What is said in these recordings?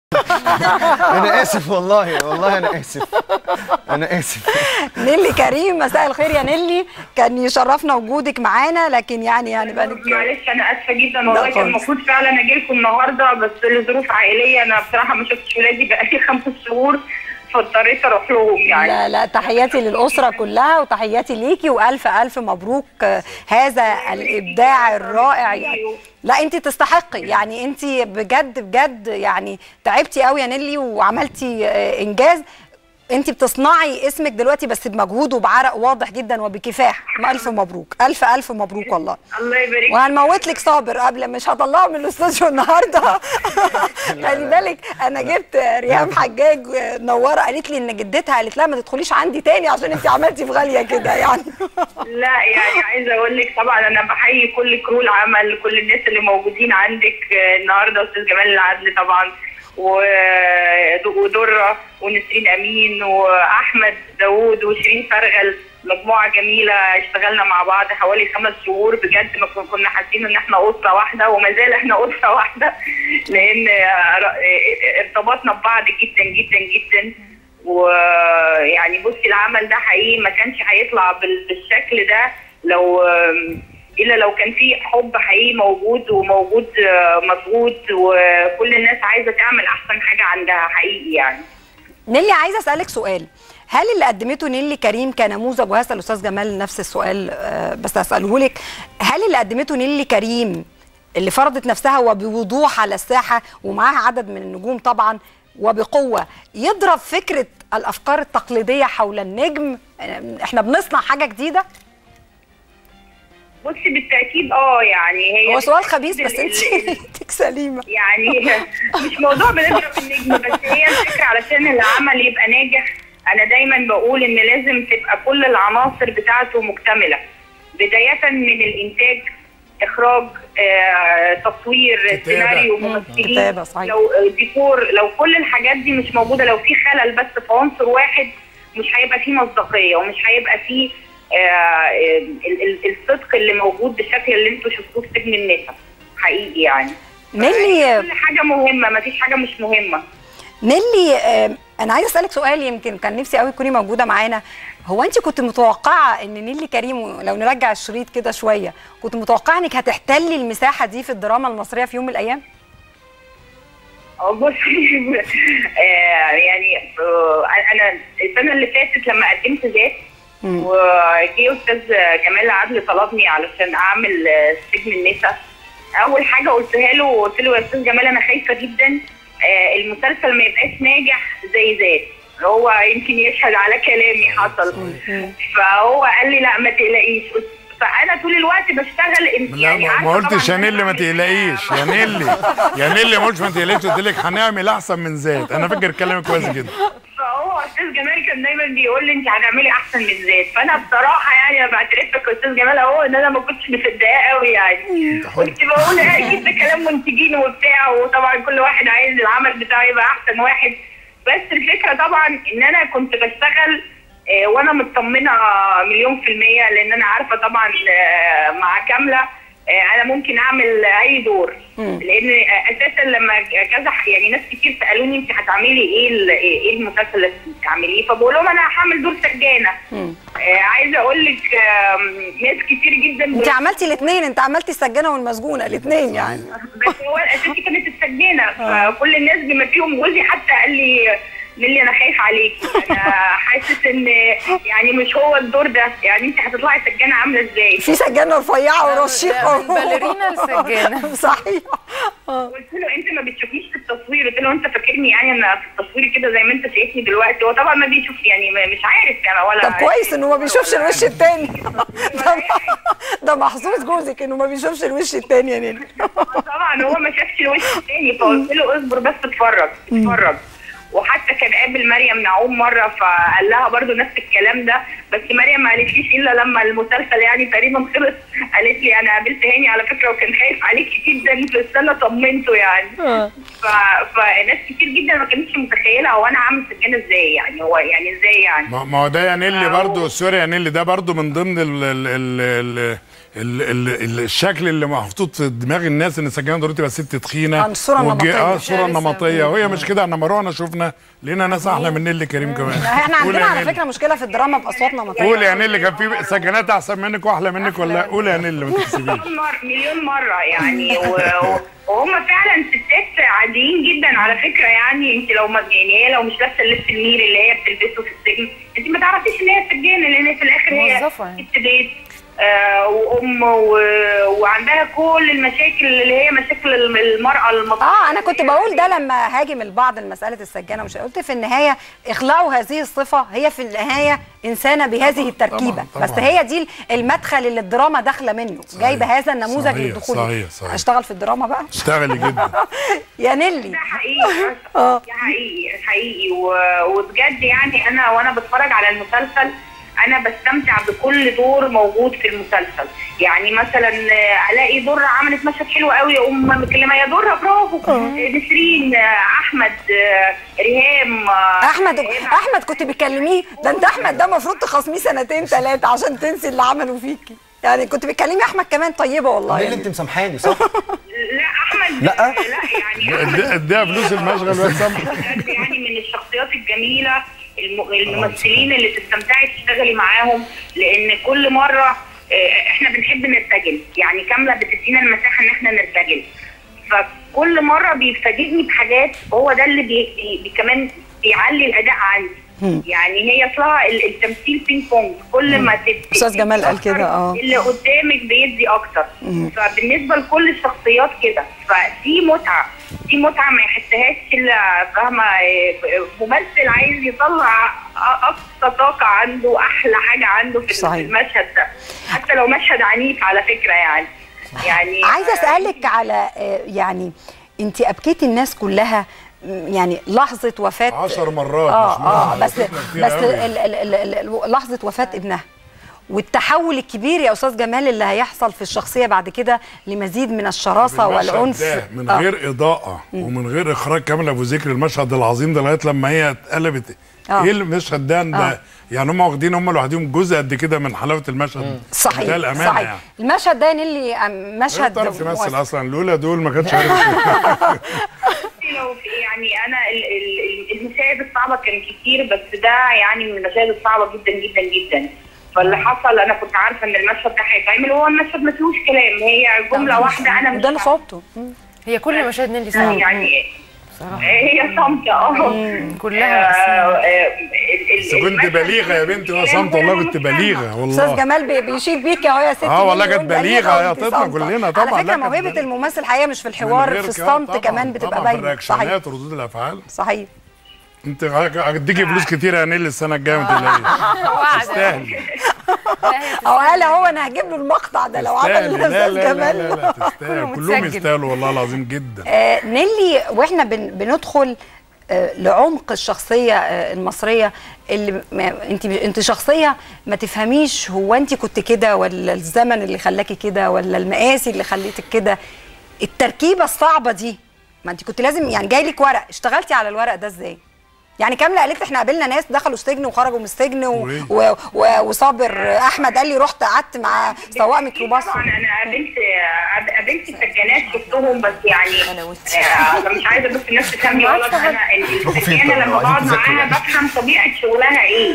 انا اسف والله انا اسف. نيلي كريم، مساء الخير يا نيلي. كان يشرفنا وجودك معانا، لكن يعني معلش انا اسفه جدا والله. كان المفروض فعلا اجي لكم النهارده، بس لظروف عائليه انا بصراحه ما شفتش ولادي بقالي 5 شهور، فاضطريت اروح لهم يعني. لا تحياتي للاسره كلها وتحياتي ليكي، والف الف مبروك هذا الابداع الرائع يعني. لا انت تستحقي يعني، انت بجد يعني تعبتي قوي يا نيلي وعملتي انجاز. انت بتصنعي اسمك دلوقتي بس بمجهود وبعرق واضح جدا وبكفاح. الف مبروك، الف مبروك والله. الله يبارك. وهنموت لك صابر قبل، مش هطلعه من الاستوديو النهارده. خلي بالك انا جبت ريهام حجاج نوره، قالت لي ان جدتها قالت لها ما تدخليش عندي تاني عشان انت عملتي في غاليه كده يعني. لا يعني عايزه اقول لك طبعا انا بحيي كل كرو العمل، كل الناس اللي موجودين عندك النهارده، استاذ جمال العدل طبعا، ودره ونسرين امين واحمد داوود وشيرين فرغل، مجموعه جميله اشتغلنا مع بعض حوالي 5 شهور. بجد ما كنا حاسين ان احنا اسره واحده، وما زال احنا اسره واحده، لان ارتبطنا ببعض جدا جدا جدا. ويعني بصي العمل ده حقيقي ما كانش هيطلع بالشكل ده الا لو كان في حب حقيقي موجود، وموجود مجهود، وكل الناس عايزه تعمل احسن حاجه عندها حقيقي يعني. نيلي عايزه اسالك سؤال، هل اللي قدمته نيلي كريم كنموذج، وهسال الاستاذ جمال نفس السؤال بس اساله لك، هل اللي قدمته نيلي كريم اللي فرضت نفسها وبوضوح على الساحه ومعاها عدد من النجوم طبعا وبقوه يضرب فكره الافكار التقليديه حول النجم؟ احنا بنصنع حاجه جديده؟ بصي بالتاكيد يعني هي هو سؤال خبيث بس انت سليمه يعني. مش موضوع بنضرب النجم، بس هي الفكره علشان العمل يبقى ناجح انا دايما بقول ان لازم تبقى كل العناصر بتاعته مكتمله، بدايه من الانتاج، اخراج، تصوير، سيناريو، ممثلين، لو ديكور، لو كل الحاجات دي مش موجوده، لو في خلل بس في عنصر واحد مش هيبقى فيه مصداقيه، ومش هيبقى فيه الصدق اللي موجود بالشكل اللي انتوا شفتوه في سجن النساء حقيقي يعني. نيلي كل حاجه مهمه، ما فيش حاجه مش مهمه. نيلي انا عايزه اسالك سؤال يمكن كان نفسي قوي تكوني موجوده معانا. هو انت كنت متوقعه ان نيلي كريم، لو نرجع الشريط كده شويه، كنت متوقعه انك هتحتلي المساحه دي في الدراما المصريه في يوم من الايام؟ بصي يعني انا السنه اللي فاتت لما قدمت ذات، وجي استاذ جمال العدل طلبني علشان اعمل سجن النساء، اول حاجه قلتها له، قلت له يا استاذ جمال انا خايفه جدا المسلسل ما يبقاش ناجح زي ذات، هو يمكن يشهد على كلامي حصل. فهو قال لي لا ما تقلقيش، فانا طول الوقت بشتغل يعني. ما قلتش يا نيلي ما تقلقيش، يا نيلي ما قلتش ما تقلقيش، قلت لك هنعمل احسن من ذات. انا فاكر كلامك كويس جدا. فهو استاذ جمال كان دايما بيقول لي انت هتعملي احسن من ذات، فانا بصراحه يعني انا بعترف لك يا استاذ جمال اهو ان انا ما كنتش مصدقاه قوي يعني. كنت بقول اكيد ده كلام منتجين وبتاع، وطبعا كل واحد عايز العمل بتاعه يبقى احسن واحد، بس الفكره طبعا ان انا كنت بشتغل وانا مطمنه 100%، لان انا عارفه طبعا مع كامله انا ممكن اعمل اي دور، لان اساسا لما كذا يعني ناس كتير سالوني انت هتعملي ايه المسلسل اللي هتعمليه، فبقول لهم انا هعمل دور سجانه. عايزه اقول لك ناس كتير جدا انت عملتي الاثنين، انت عملتي السجانه والمسجونه الاثنين يعني. بس هو الاساسي كانت السجانه، فكل الناس بما فيهم جوزي حتى قال لي نيلي انا خايف عليكي، انا حاسس ان يعني مش هو الدور ده، يعني انت هتطلعي سجانه عامله ازاي؟ في سجانه رفيعه ورشيقه باليرينا السجانه. صحيح. قلت له انت ما بتشوفنيش في التصوير، قلت له انت فاكرني يعني انا في التصوير كده زي ما انت شايفني دلوقتي؟ هو طبعا ما بيشوف يعني مش عارف يعني ولا. طب كويس انه ما بيشوفش الوش الثاني. ده محظوظ جوزك انه ما بيشوفش الوش الثاني يا نيلي. طبعا هو ما شافش الوش الثاني، فقلت له اصبر بس اتفرج. وحتى كان قابل مريم نعوم مره فقال لها برضو نفس الكلام ده، بس مريم ما قالتليش الا لما المسلسل يعني تقريبا خلص، قالت لي انا قابلت هاني على فكره وكان خايف عليكي جدا في السنه، طمنته يعني. فناس كتير جدا ما كانتش متخيله هو انا عامل سجانه ازاي يعني، هو يعني ازاي يعني. ما هو ده يا نيلي برضو، سوري يا نيلي، ده برضو من ضمن الشكل اللي محطوط في دماغ الناس ان السجانه ضروري تبقى ست تخينه الصوره النمطيه الصوره النمطيه، وهي مش كده. احنا رحنا شفنا لقينا ناس احلى من نيللي كريم كمان. احنا عندنا على فكره مشكله في الدراما باصوات نمطيه. قول يا نيللي، كان في سجانات احسن منك واحلى منك ولا؟ قول يا نيللي ما تكسبيش. مليون مره يعني. وهم فعلا ستات عاديين جدا على فكره. يعني انت لو يعني هي لو مش لابسه اللبس الميري اللي هي بتلبسه في السجن، انت ما تعرفيش ان هي سجانه، لان في الاخر هي ست بيت وام وعندها كل المشاكل اللي هي مشاكل المراه المصريه. انا كنت بقول ده لما هاجم البعض مساله السجانه، مش قلت في النهايه اخلاقوا هذه الصفه، هي في النهايه انسانه بهذه التركيبه. طبعًا. بس هي دي المدخل اللي الدراما داخله منه. صحيح. جايبه هذا النموذج للدخول. صحيح. اشتغل في الدراما بقى. اشتغلي جدا يا نيللي. ده حقيقي. حقيقي وبجد يعني انا وانا بتفرج على المسلسل انا بستمتع بكل دور موجود في المسلسل. يعني مثلا الاقي دور عملت مشهد حلو قوي اقوم مكلمه يا دورها برافو. نسرين، احمد، ريهام. احمد كنت بتكلميه ده؟ انت احمد ده المفروض تخاصميه 2 3 عشان تنسي اللي عمله فيكي. يعني كنت بتكلمي احمد كمان طيبه والله. ليه اللي انت مسامحاني صح؟ لا احمد لا يعني اديها فلوس المشغل وتسامحك. يعني من الشخصيات الجميله الممثلين اللي تستمتعي تشتغلي معاهم، لان كل مره احنا بنحب نرتجل. يعني كامله بتدينا المساحه ان احنا نرتجل، فكل مره بيفاجئني بحاجات. هو ده اللي كمان بيعلي الاداء عندي. يعني هي اصلها التمثيل بينج بونج، كل ما استاذ جمال قال كده اللي قدامك بيدي اكتر. فبالنسبه لكل الشخصيات كده، فدي متعه ما يحسهاش الا فاهمه ممثل عايز يطلع اقصى طاقه عنده، احلى حاجه عنده في المشهد ده، حتى لو مشهد عنيف على فكره. يعني عايزه اسالك على يعني انت ابكيتي الناس كلها يعني لحظه وفاه 10 مرات. بس لحظه وفاه ابنها والتحول الكبير يا استاذ جمال اللي هيحصل في الشخصيه بعد كده لمزيد من الشراسه والعنف من غير اضاءه ومن غير اخراج كامل ابو ذكر. المشهد العظيم ده لغايه لما هي اتقلبت. ايه المشهد ده؟ يعني هم واخدين هم لوحدهم جزء قد كده من حلاوه المشهد. صحيح. ده الامانه. صحيح. يعني المشهد ده نيللي مشهد تعرف تمثل اصلا. لولا دول ما كانش عارف. يعني انا المشاهد الصعبه كان كتير، بس ده يعني من المشاهد الصعبه جدا جدا جدا. فاللي حصل انا كنت عارفه ان المشهد ده هيتعمل، وهو المشهد ما فيهوش كلام، هي جمله واحده انا مش ده اللي صوبته. هي كل مشاهد نيللي صعبه يعني هي صامته كلها. بس كنت بليغه يا بنتي. هو صامته والله كنت بليغه والله. استاذ جمال بيشيد بيك اهو يا ستي. والله كانت بليغه يا طبعا كلنا طبعا. على فكره موهبه الممثل الحقيقه مش في الحوار، في الصمت كمان بتبقى باينه. في الرياكشنات وردود الافعال. صحيح. انت هتديكي فلوس كتير يا نيللي السنه الجايه ما تقلقيش. تستاهلي. قال هو انا هجيب له المقطع ده لو عمل الاستاذ جمال. لا تستاهل. كلهم يستاهلوا والله العظيم جدا. نيللي واحنا بندخل لعمق الشخصيه المصريه اللي انت شخصيه ما تفهميش هو انت كنت كده ولا الزمن اللي خلاكي كده ولا المقاسي اللي خليتك كده. التركيبه الصعبه دي، ما انت كنت لازم يعني جاي لك ورق، اشتغلتي على الورق ده ازاي؟ يعني كامله قالت احنا قابلنا ناس دخلوا السجن وخرجوا من السجن وصابر احمد قال لي رحت قعدت مع سواق ميكروباص. طبعا انا قابلت السجانات شفتهم، بس يعني انا مش عايزه بس الناس تفهمني غلط. انا السجانه لما بقعد معاها بفهم طبيعه شغلها ايه.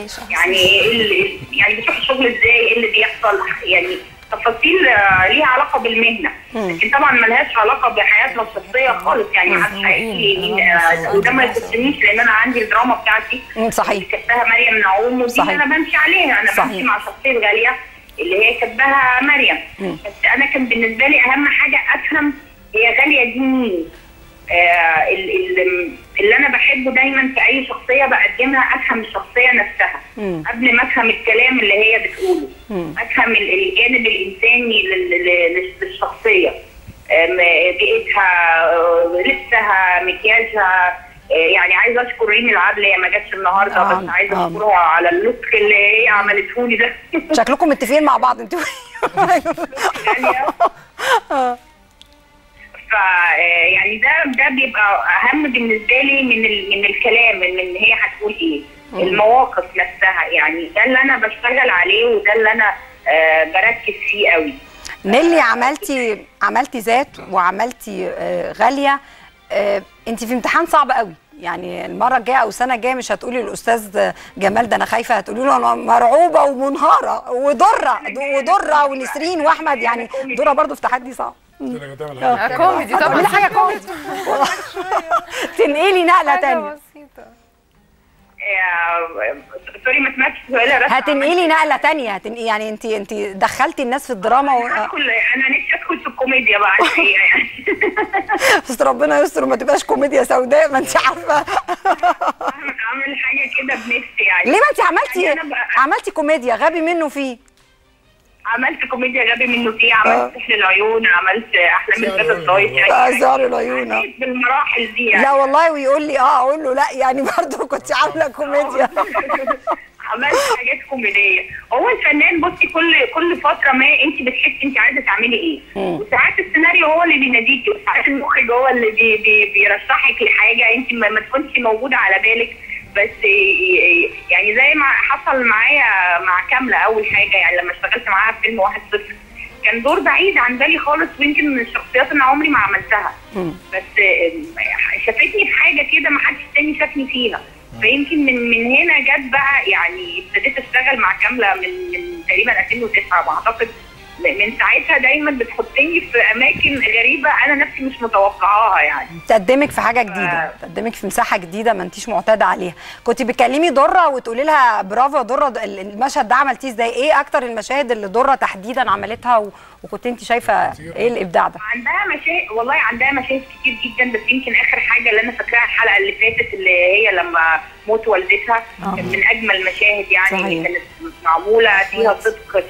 يعني بتروح الشغل ازاي، ايه اللي بيحصل، يعني تفاصيل ليها علاقه بالمهنه، لكن طبعا ملهاش علاقه بحياتنا الشخصيه خالص. يعني محدش هيحكي لي وده ما يخصنيش، لان انا عندي الدراما بتاعتي. صحيح. كتبها مريم نعوم، ودي انا بمشي عليها. انا بمشي مع شخصيه غاليه اللي هي كتبها مريم. بس انا كان بالنسبه لي اهم حاجه افهم هي غاليه دي مين. اللي انا بحبه دايما في اي شخصيه بقدمها افهم الشخصيه نفسها قبل ما افهم الكلام اللي هي بتقوله. افهم الجانب الانساني للشخصيه، بيئتها، لبسها، مكياجها. يعني عايزه اشكر ريمي العدل، هي ما جاتش النهارده بس عايزه اشكرها على اللوك اللي هي عملته لي ده. شكلكم متفقين مع بعض انتوا. يعني ده بيبقى اهم بالنسبه لي من الكلام، من هي هتقول ايه. المواقف نفسها، يعني ده اللي انا بشتغل عليه، وده اللي انا بركز فيه قوي. نيلي عملتي ذات وعملتي غاليه. انت في امتحان صعب قوي، يعني المره الجايه او السنه الجايه مش هتقولي للاستاذ جمال ده انا خايفه، هتقولي له انا مرعوبه ومنهاره. ودره ونسرين واحمد، يعني دره برضو في تحدي صعب. كوميدي طبعا، حاجه كوميدي. تنقلي نقله ثانيه. سوري ما سمعتش سؤالها. بس هتنقلي نقله ثانيه، يعني انت دخلتي الناس في الدراما انا نفسي ادخل في الكوميديا بقى الحقيقه يعني. بس ربنا يستر وما تبقاش كوميديا سوداء، ما انت عارفه. اعمل حاجه كده بنفسي يعني. ليه؟ ما انت عملتي كوميديا غبي منه فيه. عملت كوميديا غبي منه فيه، عملت سحر العيون، عملت احلام الفتى الطايش. سحر العيون بالمراحل دي يعني. لا والله، ويقول لي اقول له لا يعني برضه كنت عامله كوميديا. عملت حاجات كوميديه. هو الفنان بصي كل فتره ما انت بتحسي انت عايزه تعملي ايه، وساعات السيناريو هو اللي بيناديكي، وساعات المخرج هو اللي بيرشحك لحاجه انت ما تكونش موجوده على بالك. بس يعني زي ما حصل معايا مع كامله اول حاجه، يعني لما اشتغلت معاها في فيلم 1-0 كان دور بعيد عن بالي خالص، ويمكن من الشخصيات اللي عمري ما عملتها. بس شافتني في حاجه كده ما حدش تاني شافني فيها، فيمكن من هنا جت بقى، يعني ابتديت اشتغل مع كامله من تقريبا 2009 بعتقد. من ساعتها دايما بتحطني في اماكن غريبه انا نفسي مش متوقعاها، يعني تقدمك في حاجه جديده، تقدمك في مساحه جديده ما انتيش معتاده عليها. كنت بتكلمي دره وتقولي لها برافو دره، المشهد ده عملتيه ازاي؟ ايه اكتر المشاهد اللي دره تحديدا عملتها وكنت انت شايفه ايه الابداع ده؟ عندها مشاهد، والله عندها مشاهد كتير جدا، بس يمكن اخر حاجه اللي انا فاكراها الحلقه اللي فاتت اللي هي لما موت والدتها كان من اجمل المشاهد، يعني صحيح. كانت معموله فيها صدق،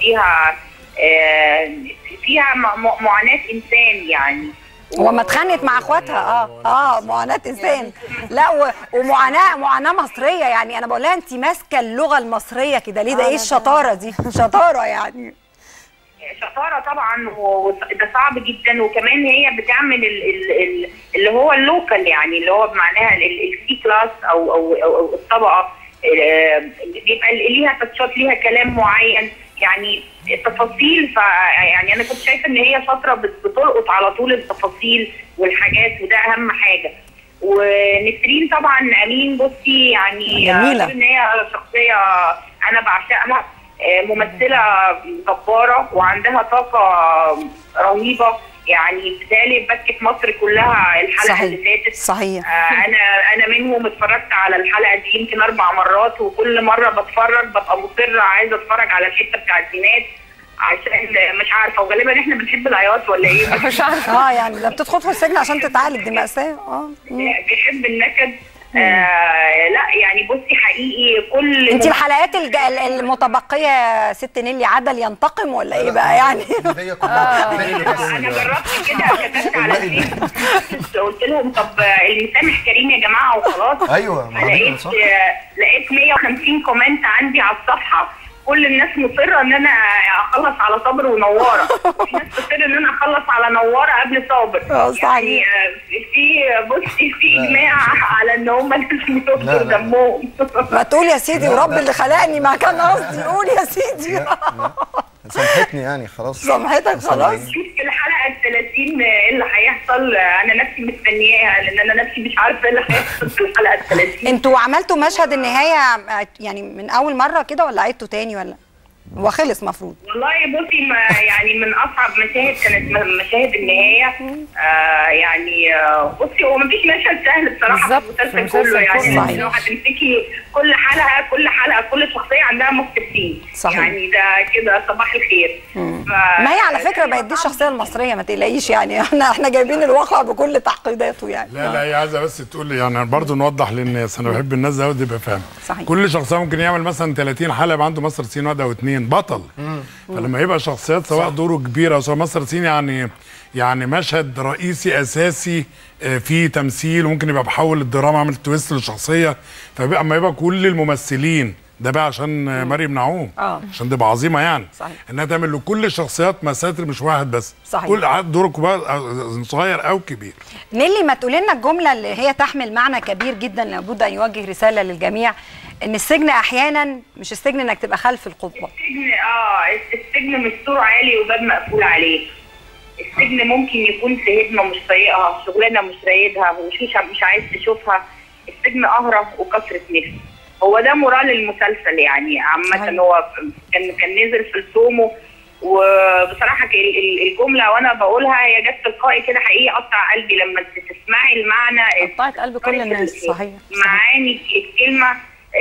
فيها معاناه انسان يعني. وما اتخانقت مع اخواتها. معاناه انسان. لا ومعاناه مصريه، يعني انا بقول لها انت ماسكه اللغه المصريه كده ليه؟ ده ايه الشطاره دي؟ شطاره يعني. شطاره طبعا، وده صعب جدا. وكمان هي بتعمل اللي هو اللوكال، يعني اللي هو بمعناها السي كلاس او الطبقه، بيبقى ليها تاتشات، ليها كلام معين، يعني التفاصيل. يعني انا كنت شايفه ان هي شاطره بتلقط على طول التفاصيل والحاجات، وده اهم حاجه. ونسرين طبعا امين بصي يعني جميله، ان هي شخصيه انا بعشقها، ممثله جباره وعندها طاقه رهيبه، يعني بالتالي بكت مصر كلها الحلقه صحيح. اللي فاتت صحيح. انا منهم اتفرجت على الحلقه دي يمكن 4 مرات، وكل مره بتفرج ببقى مصره عايزه اتفرج على الحته بتاعت زينات، عشان مش عارفه، وغالبا احنا بنحب العياط ولا ايه؟ مش عارفه. يعني ده بتدخل في السجن عشان تتعالج، دي مأساة. بيحب النكد. لا يعني بصي حقيقي كل انت الحلقات المتبقيه ست نيلي عدل ينتقم ولا ايه بقى يعني؟ انا جربت كده، كتبت على الفيس قلت لهم طب المسامح كريم يا جماعه وخلاص. ايوه لقيت 150 كومنت عندي على الصفحه، كل الناس مصره ان انا اخلص على صابر ونواره، في ناس مصره ان انا اخلص على نواره قبل صابر. يعني في اجماع على ان هم لازم يوقفوا دمهم. ما تقول يا سيدي ورب اللي خلقني، ما كان قصدي. قول يا سيدي. سامحتني يعني خلاص. سامحتك خلاص. شوف في الحلقه ال 30 ايه اللي هيحصل، انا نفسي مستنياها، لان انا نفسي مش عارفه ايه اللي هيحصل في الحلقه ال 30. انتوا عملتوا مشهد النهايه يعني من اول مره كده ولا عدتوا تاني ولا وخلص مفروض؟ والله بصي يعني من اصعب مشاهد كانت مشاهد النهايه. يعني بصي هو مفيش مشهد سهل بصراحه في المسلسل كله، يعني لو هتمسكي كل حلقه كل شخصيه عندها مختلفين، يعني ده كده صباح الخير. ما هي على فكره بقت دي الشخصيه المصريه، ما تقلقيش يعني، احنا جايبين الواقع بكل تعقيداته يعني. لا هي عايزه بس تقول يعني برضه نوضح للناس، انا بحب الناس ده تبقى فاهم. كل شخصيه ممكن يعمل مثلا 30 حلقه يبقى عنده مصر سين واحده او 2 بطل. فلما يبقى شخصيات سواء دوره كبير او سواء مصر سين يعني مشهد رئيسي اساسي في تمثيل، وممكن يبقى بحول الدراما عمل تويست للشخصيه، فبقى اما يبقى كل الممثلين ده بقى عشان مريم نعوم عشان تبقى عظيمه يعني صحيح. انها تعمل لكل الشخصيات مساتر مش واحد بس صحيح. كل دورك بقى صغير او كبير. نيلي ما تقولي لنا الجمله اللي هي تحمل معنى كبير جدا لابد ان يوجه رساله للجميع، ان السجن احيانا مش السجن انك تبقى خلف القبه. السجن مش سور عالي وباب مقفول عليه. السجن ممكن يكون في هدمه مش طايقها، شغلانه مش رايدها، مش عايز تشوفها. السجن قهره وكثره نفس. هو ده مورال المسلسل يعني عامه. هو كان نزل في السومو، وبصراحه الجمله وانا بقولها هي جت تلقائي كده حقيقي، قطع قلبي لما تسمعي المعنى. قطعت قلب كل الناس. صحيح. معاني الكلمه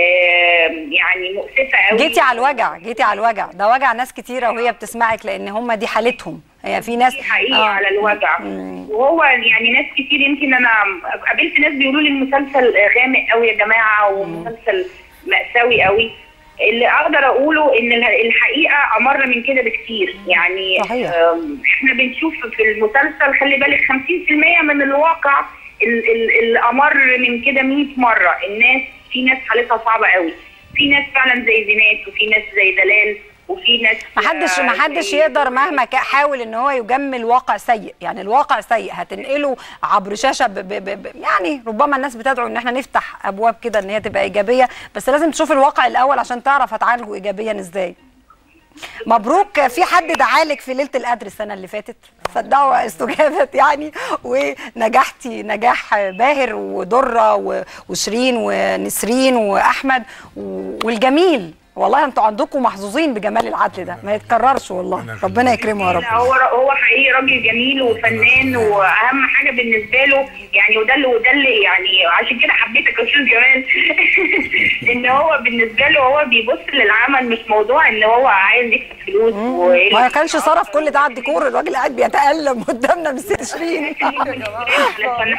يعني مؤسفه قوي. جيتي على الوجع، ده وجع ناس كتيره وهي بتسمعك، لان هم دي حالتهم. هي في ناس حقيقي على الوجع. وهو يعني ناس كتير، يمكن انا قابلت ناس بيقولوا لي المسلسل غامق قوي يا جماعه ومسلسل مأساوي قوي. اللي اقدر اقوله ان الحقيقه امر من كده بكتير يعني. صحيح. احنا بنشوف في المسلسل، خلي بالك 50% من الواقع اللي امر من كده 100 مره. في ناس حالتها صعبه قوي، في ناس فعلا زي زينات، وفي ناس زي دلال، وفي ناس محدش يقدر مهما حاول ان هو يجمل واقع سيء. يعني الواقع سيء هتنقله عبر شاشه يعني ربما الناس بتدعو ان احنا نفتح ابواب كده ان هي تبقى ايجابيه، بس لازم تشوف الواقع الاول عشان تعرف هتعالجه ايجابيا ازاي. مبروك. في حد دعالك في ليله القدر السنه اللي فاتت، فالدعوه استجابت يعني، ونجحتي نجاح باهر، ودره وشيرين ونسرين واحمد والجميل. والله انتوا عندكم محظوظين بجمال العدل ده، ما يتكررش والله. ربنا يكرمه يا رب. هو حقيقي راجل جميل وفنان، واهم حاجه بالنسبه له يعني، وده اللي يعني عشان كده حبيتك يا استاذ جمال ان هو بالنسبه له هو بيبص للعمل، مش موضوع ان هو عايز يكسب فلوس. ما كانش صرف كل ده على الديكور، الراجل قاعد بيتألم قدامنا من ست شيرين علشان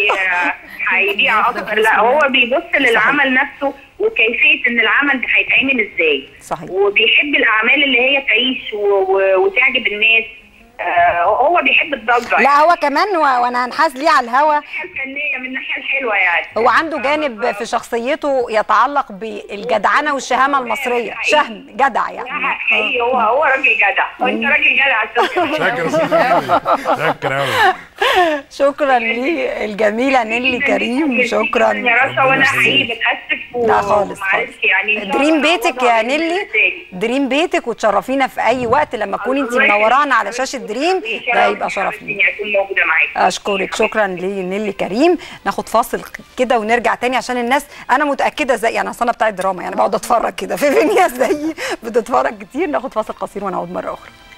هيبيع اكتر. لا، هو بيبص للعمل نفسه وكيفيه ان العمل ده هيتعمل ازاي. صحيح. وبيحب الاعمال اللي هي تعيش وتعجب الناس. هو بيحب الضجه. لا هو كمان وانا هنحاز ليه على الهوا الفنيه من الناحيه الحلوه يعني. هو عنده جانب في شخصيته يتعلق بالجدعنه والشهامه المصريه. شهم جدع يعني. حقيقي هو راجل جدع، وانت راجل جدع. شكرا. شكرا لي الجميله نيلي كريم. شكرا يا رشا، وانا حقيقي بتاسف. لا خالص يعني دريم بيتك يا نيلي، دريم بيتك، وتشرفينا في اي وقت لما تكوني انت منورانا على شاشه دريم، ده يبقى شرف لي. اشكرك. شكرا لنيلي كريم. ناخد فاصل كده ونرجع تاني عشان الناس، انا متاكده زي يعني اصل انا بتاع الدراما يعني بقعد اتفرج كده في ناس زيي بتتفرج كتير. ناخد فاصل قصير ونعود مره اخرى.